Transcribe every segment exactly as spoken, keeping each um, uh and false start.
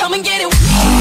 come and get it.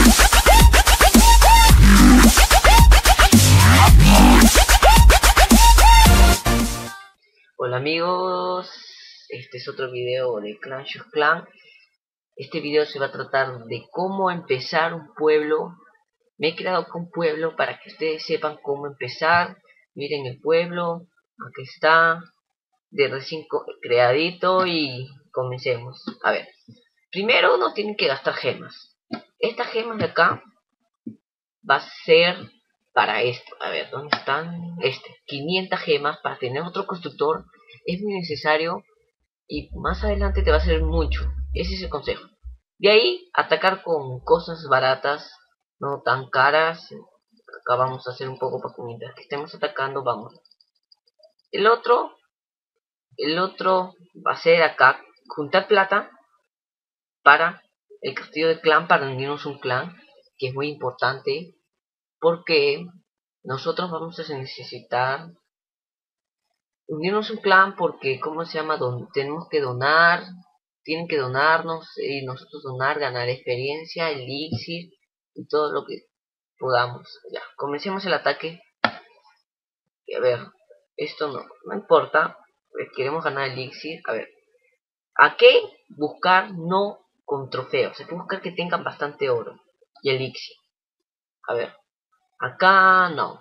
Hola amigos, este es otro video de Clash of Clans. Este video se va a tratar de cómo empezar un pueblo. Me he creado con un pueblo para que ustedes sepan cómo empezar. Miren el pueblo, aquí está, de recién creadito, y comencemos. A ver, primero uno tiene que gastar gemas. Estas gemas de acá va a ser para esto. A ver, ¿dónde están? Este, quinientas gemas para tener otro constructor. Es muy necesario y más adelante te va a servir mucho. Ese es el consejo. De ahí, atacar con cosas baratas, no tan caras. Acá vamos a hacer un poco para que mientras que estemos atacando, vamos. El otro, el otro va a ser acá, juntar plata para el castillo de clan, para unirnos un clan, que es muy importante, porque nosotros vamos a necesitar unirnos un clan, porque, ¿cómo se llama? Don tenemos que donar, tienen que donarnos, y nosotros donar, ganar experiencia, elixir, y todo lo que podamos. Ya, comencemos el ataque. Y a ver, esto no, no importa, queremos ganar elixir. A ver, ¿a qué buscar? No con trofeos, hay que buscar que tengan bastante oro y elixir. A ver, acá no.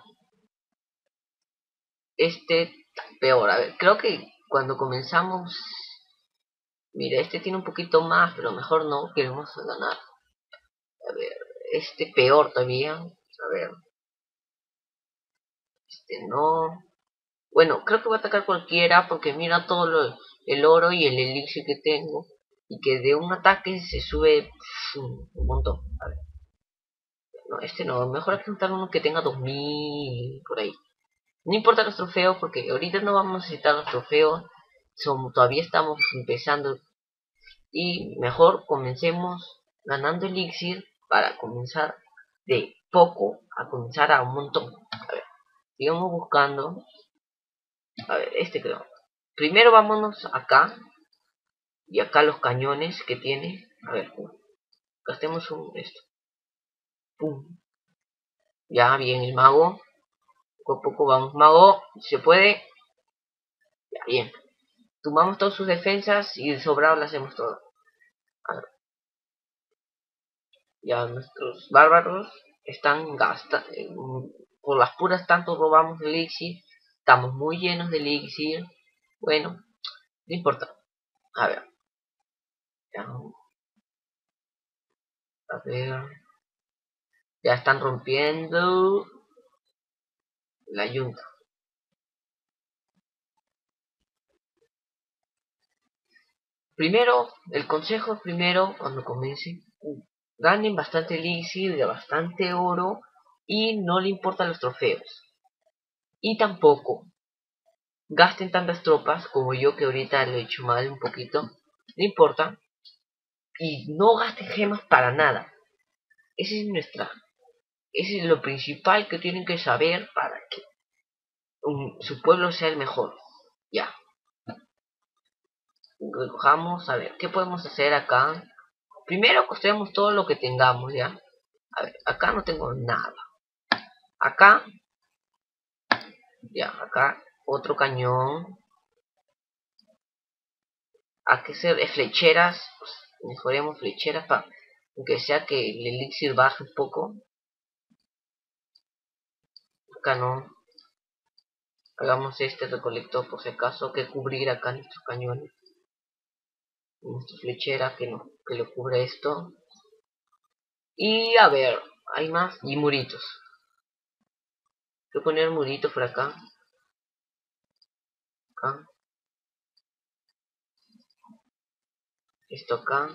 Este peor. A ver, creo que cuando comenzamos, mira, este tiene un poquito más, pero mejor no, queremos ganar. A ver, este peor todavía. A ver, este no. Bueno, creo que voy a atacar cualquiera, porque mira todo lo, el oro y el elixir que tengo, y que de un ataque se sube pff, un montón. A ver, no, este no, mejor juntar uno que tenga dos mil por ahí. No importa los trofeos, porque ahorita no vamos a necesitar los trofeos. Son, todavía estamos empezando. Y mejor comencemos ganando elixir para comenzar de poco a comenzar a un montón. A ver, sigamos buscando. A ver, este creo. Primero vámonos acá. Y acá los cañones que tiene. A ver, pum. Gastemos un esto. Pum. Ya, bien el mago. Poco a poco vamos, mago. Si se puede. Ya, bien. Tomamos todas sus defensas y de sobrado le hacemos todo. A ver. Ya nuestros bárbaros están gastando. Por las puras tanto robamos elixir. Estamos muy llenos de elixir. Bueno, no importa. A ver. Ya. A ver. Ya están rompiendo la yunta. Primero, el consejo primero, cuando comiencen, ganen bastante elixir, de bastante oro, y no le importan los trofeos. Y tampoco gasten tantas tropas como yo, que ahorita lo he hecho mal un poquito. No importa. Y no gasten gemas para nada. Ese es nuestra. Ese es lo principal que tienen que saber para que um, su pueblo sea el mejor. Ya. Recojamos, a ver, ¿qué podemos hacer acá? Primero construyamos todo lo que tengamos, ¿ya? A ver, acá no tengo nada. Acá, ya, acá, otro cañón. Hay que hacer flecheras, pues, mejoremos flecheras para aunque sea que el elixir baje un poco. Acá no. Hagamos este recolector por si acaso, que cubrir acá nuestros cañones. Nuestra flechera que, no, que lo cubre esto. Y a ver, hay más. Y muritos. Voy a poner muritos por acá. Acá. Esto acá.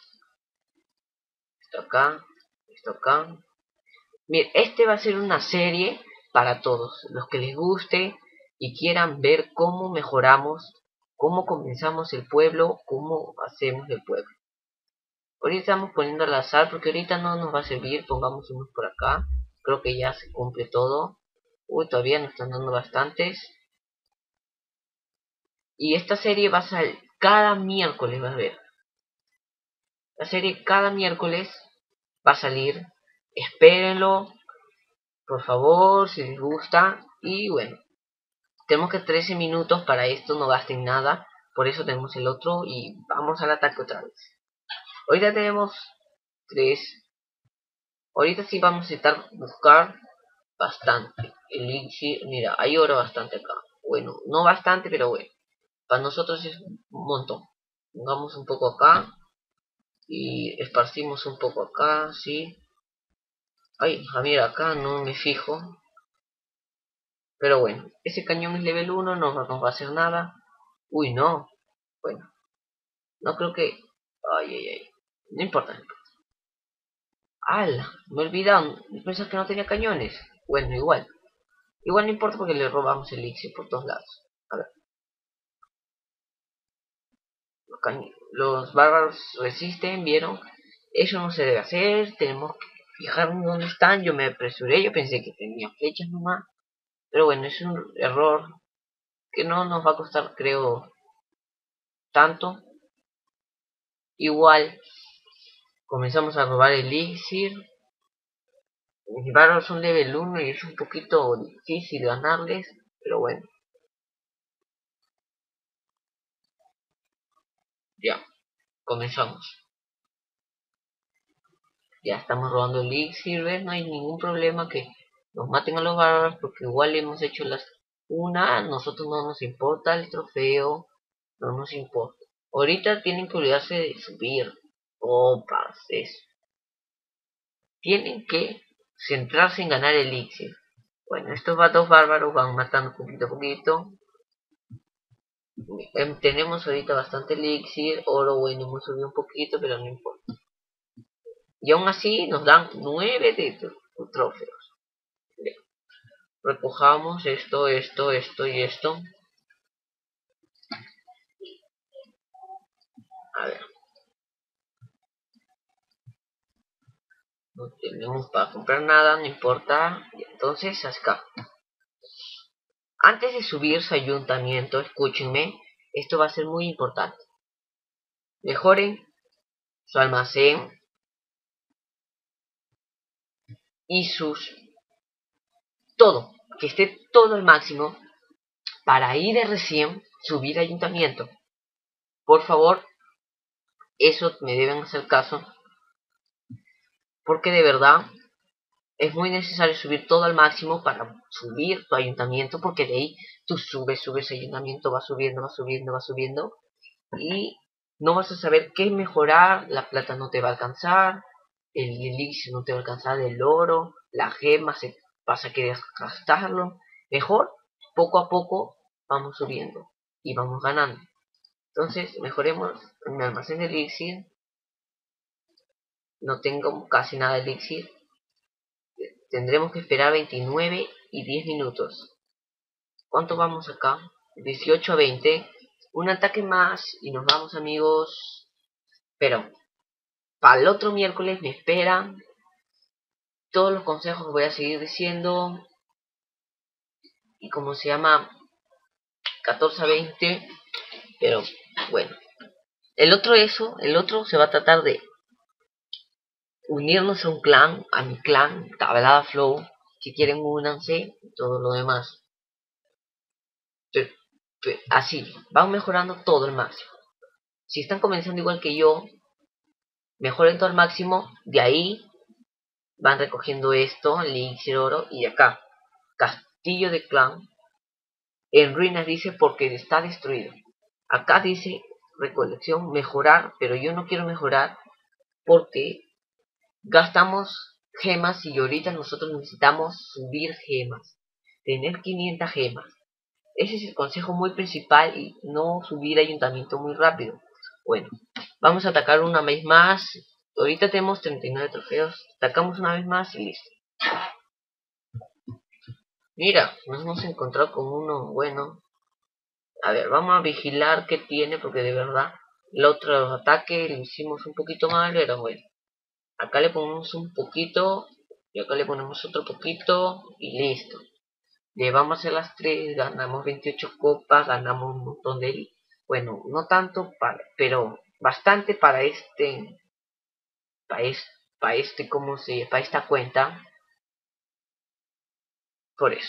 Esto acá. Esto acá. Bien, este va a ser una serie para todos. Los que les guste y quieran ver cómo mejoramos, cómo comenzamos el pueblo, cómo hacemos el pueblo. Ahorita estamos poniendo al azar porque ahorita no nos va a servir. Pongamos unos por acá. Creo que ya se cumple todo. Uy, todavía nos están dando bastantes. Y esta serie va a salir cada miércoles, va a ver. La serie cada miércoles. va a salir. Espérenlo, por favor, si les gusta. Y bueno, tenemos que trece minutos para esto, no gasten nada. Por eso tenemos el otro y vamos al ataque otra vez. Ahorita tenemos tres. Ahorita sí vamos a necesitar buscar bastante. Elixir, mira, hay oro bastante acá. Bueno, no bastante, pero bueno. Para nosotros es un montón. Pongamos un poco acá. Y esparcimos un poco acá, sí. Ay, a ver, acá no me fijo. Pero bueno, ese cañón es level uno, no nos va a hacer nada. Uy, no. Bueno, no creo que... Ay, ay, ay. No importa, no importa. ¡Hala! Me olvidaron. Pensé que no tenía cañones. Bueno, igual. Igual no importa porque le robamos el elixir por todos lados. A ver. Los, los bárbaros resisten, ¿vieron? Eso no se debe hacer. Tenemos que fijarnos dónde están. Yo me apresuré. Yo pensé que tenía flechas nomás. Pero bueno, es un error que no nos va a costar, creo, tanto. Igual, comenzamos a robar el elixir. Mis bárbaros son level uno y es un poquito difícil ganarles. Pero bueno. Ya, comenzamos. Ya estamos robando el elixir, ¿ves? No hay ningún problema que nos maten a los bárbaros porque igual hemos hecho las... Una, a nosotros no nos importa el trofeo, no nos importa. Ahorita tienen que olvidarse de subir. Oh, parce. Tienen que centrarse en ganar el elixir. Bueno, estos dos bárbaros van matando poquito a poquito. Eh, tenemos ahorita bastante elixir, oro, bueno, hemos subido un poquito, pero no importa. Y aún así nos dan nueve de trofeos. Bien. Recojamos esto, esto, esto y esto. A ver. No tenemos para comprar nada, no importa. Y entonces acá. Antes de subir su ayuntamiento, escúchenme, esto va a ser muy importante. Mejoren su almacén y sus... todo, que esté todo al máximo para ahí de recién subir ayuntamiento. Por favor, eso me deben hacer caso. Porque de verdad es muy necesario subir todo al máximo para subir tu ayuntamiento. Porque de ahí tú subes, subes ayuntamiento, va subiendo, va subiendo, va subiendo. Y no vas a saber qué mejorar. La plata no te va a alcanzar. El elixir no te va a alcanzar. El oro, la gema, se, vas a querer gastarlo. Mejor, poco a poco vamos subiendo y vamos ganando. Entonces, mejoremos mi almacén de elixir. No tengo casi nada de elixir. Tendremos que esperar veintinueve y diez minutos. ¿Cuánto vamos acá? dieciocho a veinte. Un ataque más y nos vamos, amigos. Pero para el otro miércoles me esperan. Todos los consejos voy a seguir diciendo. Y como se llama catorce a veinte. Pero bueno. El otro eso, el otro se va a tratar de unirnos a un clan, a mi clan, Tablada Flow. Si quieren únanse, todo lo demás. Pero, pero, así, van mejorando todo el máximo. Si están comenzando igual que yo, mejoren todo al máximo. De ahí van recogiendo esto, elixir oro. Y de acá, castillo de clan. En ruinas dice porque está destruido. Acá dice recolección, mejorar. Pero yo no quiero mejorar porque gastamos gemas y ahorita nosotros necesitamos subir gemas. Tener quinientas gemas. Ese es el consejo muy principal y no subir ayuntamiento muy rápido. Bueno, vamos a atacar una vez más. Ahorita tenemos treinta y nueve trofeos. Atacamos una vez más y listo. Mira, nos hemos encontrado con uno bueno. A ver, vamos a vigilar qué tiene porque de verdad el otro ataque lo hicimos un poquito mal, pero bueno. Acá le ponemos un poquito y acá le ponemos otro poquito y listo. Le vamos a hacer las tres, ganamos veintiocho copas, ganamos un montón de... Bueno, no tanto, para, pero bastante para este... Para, es, para este, ¿cómo se, para esta cuenta. Por eso.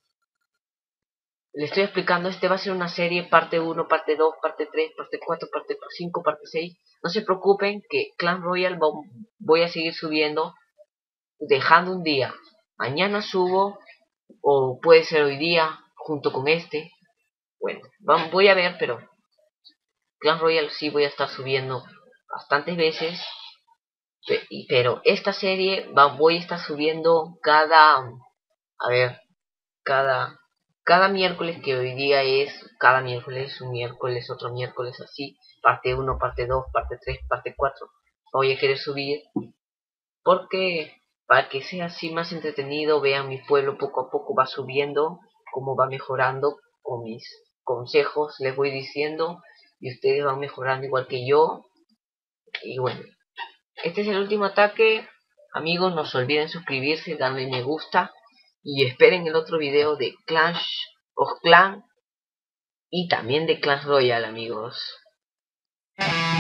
Le estoy explicando, este va a ser una serie, parte uno, parte dos, parte tres, parte cuatro, parte cinco, parte seis. No se preocupen que Clash Royale voy a seguir subiendo, dejando un día. Mañana subo, o puede ser hoy día, junto con este. Bueno, vamos, voy a ver, pero Clash Royale sí voy a estar subiendo bastantes veces. Pero esta serie va, voy a estar subiendo cada... A ver, cada... Cada miércoles, que hoy día es cada miércoles, un miércoles, otro miércoles, así, parte uno, parte dos, parte tres, parte cuatro, voy a querer subir, porque para que sea así más entretenido, vean mi pueblo poco a poco va subiendo, cómo va mejorando, con mis consejos les voy diciendo, y ustedes van mejorando igual que yo, y bueno, este es el último ataque, amigos, no se olviden suscribirse, darle me gusta, y esperen el otro video de Clash of Clans y también de Clash Royale, amigos.